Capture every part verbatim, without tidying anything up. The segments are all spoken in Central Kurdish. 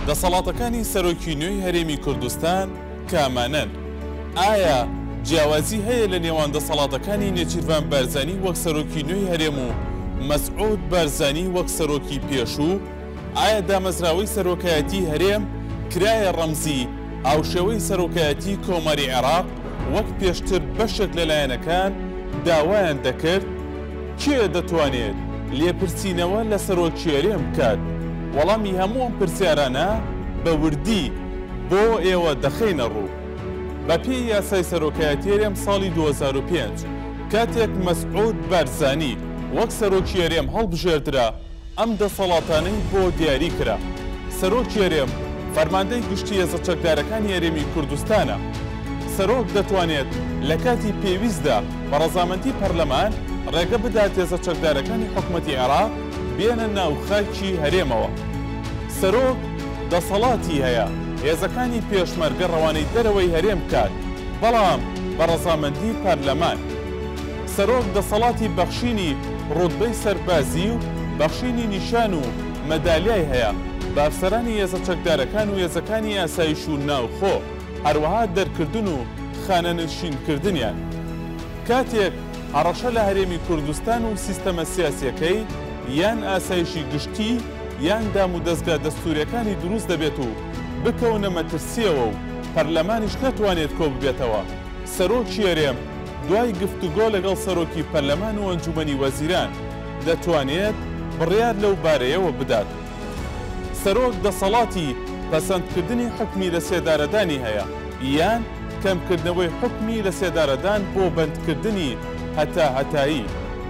دەسەڵاتەکانی سەرۆکی نوێی هەرێمی کوردستان کامانن؟ ئایا جیاوازی هەیە لە نێوان دەسەڵاتەکانی نێچیروان بارزانی وەک سەرۆکی نوێی هەرێم و مەسعود بارزانی وەک سەرۆکی پێشوو؟ ئایا دامەزراوەی سەرۆکایەتی هەرێم کرایە ڕەمزی ئاوشێوەی سەرۆکایەتی کۆمەری عێراق وەک پێشتر بەشێک لەلایەنەکان داوایان دەکرد؟ کێ دەتوانێت لێپرسینەوە لە سەرۆکی هەرێم بکات؟ وەڵامی هەموو ئەم پرسیارانە بە وردی بۆ ئێوە دەخەینە ڕوو. بە پێی یاسای سەرۆکایەتی هەرێم ساڵی دوو هەزار و پێنج کاتێک مەسعود بارزانی وەک سەرۆکی هەرێم هەڵبژێردرا، ئەم دەسەڵاتانەی بۆ دیاری کرا. سەرۆکی هەرێم فەرماندەی گشتی هێزە چەکدارەکانی هەرێمی کوردستانە. سەرۆک دەتوانێت لە کاتی پێویستدا بە ڕەزامەندی پەرلەمان ڕێگە بدات هێزە چەکدارەکانی حکومەتی عێراق بێنە ناو خاکی هەرێمەوە. سەرۆک دەسەڵاتی هەیە هێزەکانی پێشمەرگە ڕەوانەی دەرەوەی هەرێم بکات، بەڵام بە ڕەزامەندی پەرلەمان. سەرۆک دەسەڵاتی بەخشینی ڕوتبەی سەربازی و بەخشینی نیشان و مەدالیای هەیە بە ئەفسەرانی هێزە چەکدارەکان و هێزەکانی ئاسایش و ناوخۆ، هەروەها دەرکردن و خانەنشینکردنیان. کاتێک هەڕەشە لە هەرێمی کوردستان و سیستەمە سیاسیەکەی یان ئاسایشی گشتی یان دام و دەستگا دەستوریەکانی دروست دەبێت و بکەونە مەترسیەوە و پەرلەمانیش نەتوانێت کۆ ببێتەوە، سەرۆکی هەرێم دوای گفتوگۆ لەگەڵ سەرۆکی پەرلەمان و ئەنجومەنی وەزیران دەتوانێت بڕیار لەو بارەیەوە بدات. سەرۆک دەسەڵاتی پەسەندکردنی حکمی لە سێدارەدانی هەیە یان کەمکردنەوەی حکمی لە سێدارەدان بۆ بەندکردنی هەتا هەتایی.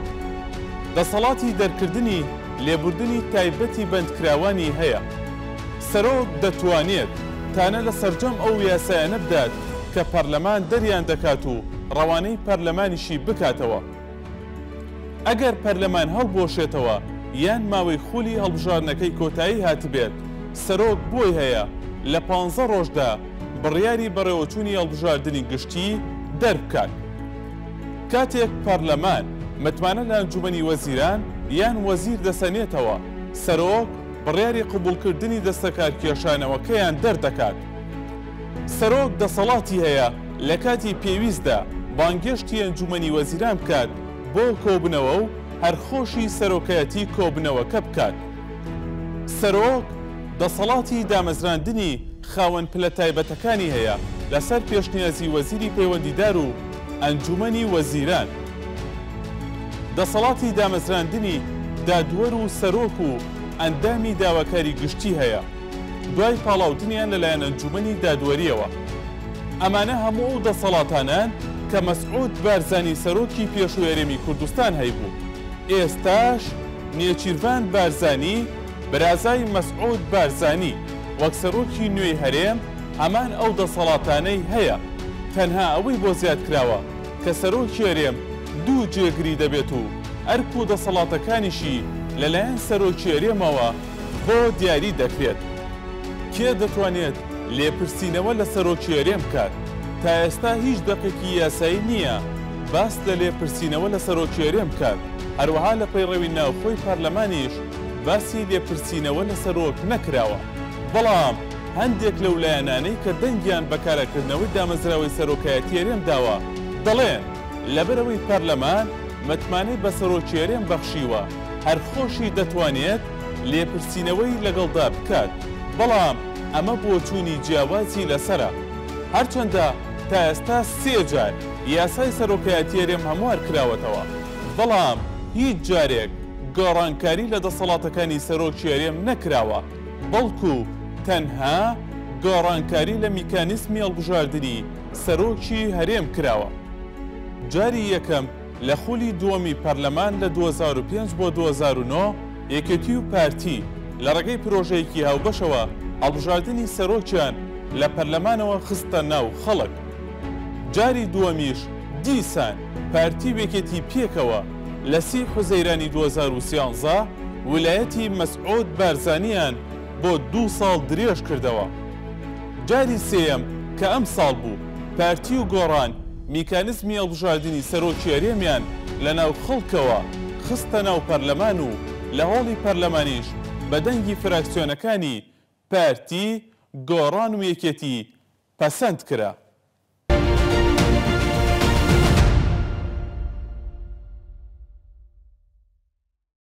دەسەڵاتی دەرکردنی لێبوردنی تایبەتی بەندکراوانی هەیە. سەرۆک دەتوانێت تانە لە سەرجەم ئەو یاسایانە بدات کە پەرلەمان دەریان دەکات و ڕەوانەی پەرلەمانیشی بکاتەوە. ئەگەر پەرلەمان هەڵبۆشێتەوە یان ماوەی خولی هەڵبژارنەکەی کۆتایی هاتبێت، سەرۆک بۆی هەیە لە پانزە ڕۆژدا بڕیاری بەڕێوەچوونی هەڵبژاردننی گشتی دەربکات. کاتێک پەرلەمان متمانە لە ئەنجومەنی وەزیران یان وەزیر دەسەنێتەوە، سەرۆک بڕیاری قبولکردنی دەستەکار کێشانەوەکەیان دەردەکات. سەرۆک دەسەڵاتی هەیە لە کاتی پێویستدا بانگێشتی ئەنجومەنی وەزیران بکات بۆ کۆبنەوە و هەرخۆشی سەرۆکایەتی کۆبنەوەکە بکات. سەرۆک دەسەڵاتی دامەزراندنی خاوەن پلە تایبەتەکانی هەیە لەسەر پێشنیازی وەزیری پەیوەندیدار و ئەنجومەنی وەزیران. دەسەڵاتی دامەزراندنی دادوەر و سەرۆک و ئەندامی داواکاری گشتی هەیە دوای پاڵاوتنیان لەلایەن ئەنجومەنی دادوەریەوە. ئەمانە هەموو ئەو دەسەڵاتانان کە مەسعود بارزانی سەرۆکی پێشووی هەرێمی کوردستان هەیبوو. ئێستاش نێچیروان بارزانی برازای مەسعود بارزانی وەک سەرۆکی نوێی هەرێم هەمان ئەو دەسەڵاتانەی هەیە، تەنها ئەوەی بۆ زیاد کراوە کە سەرۆکی هەرێم دوو جێگری دەبێت و ئەرک و دەسەڵاتەکانیشی لەلایەن سەرۆکی هەرێمەوە بۆ دیاری دەکرێت. کێ دەتوانێت لێپرسینەوە لە سەرۆکی هەرێم بکات؟ تا ئێستا هیچ دەقێکی یاسایی نییە باس لە لێپرسینەوە لە سەرۆکی هەرێم بکات. هەروەها لە پەیڕەوی ناوخۆی پەرلەمانیش باسی لێپرسینەوە لە سەرۆک نەکراوە، بەڵام هەندێک لەو لایەنانەی کە دەنگیان بەکارەکردنەوەی دامەزراوەی سەرۆکایەتی هەرێم داوە دەڵێن لەبەرەوەی پەرلەمان متمانەی بە سەرۆکی هەرێم بەخشیوە، هەرخۆشی دەتوانێت لێپرسینەوەی لەگەڵدا بکات، بەڵام ئەمە بۆ چوونی جیاوازی لەسرە. هەرچەندە تا ئێستا سێ جار یاسای سەرۆکایەتی هەرێم هەموار کراوەتەوە، بەڵام هیچ جارێک گۆڕانکاری لە دەسەڵاتەکانی سەرۆکی هەرێم نەکراوە، بەڵکو تەنها گۆڕانکاری لە میکانیسمی هەڵبژاردننی سەرۆکی هەرێم کراوە. جاری یەکەم لە خولی دووەمی پەرلەمان لە دوو هەزار و پێنج بۆ دوو هەزار و نۆ یەکێتی و پارتی لە ڕێگەی پرۆژەیەکی هاوبەشەوە هەڵبژاردننی سەرۆکیان لە پەرلەمانەوە خستە ناو خەڵک. جاری دووەمیش دیسان پارتی وێکێتی پێکەوە لە سی حوزەیرانی دوو هەزار و سیانزە ویلایەتی مەسعود بارزانیان بۆ دوو ساڵ درێژ کردەوە. جاری سێیەم کە ئەم ساڵ بوو، پارتی و گۆڕان میکانیزمی هەڵبژاردننی سەرۆکی هەرێمیان لە ناو خەڵکەوە خستە ناو پەرلەمان و لە هۆڵی پەرلەمانیش بە دەنگی فراکسیۆنەکانی پارتی گۆڕان و یەکێتی پەسەند کرا.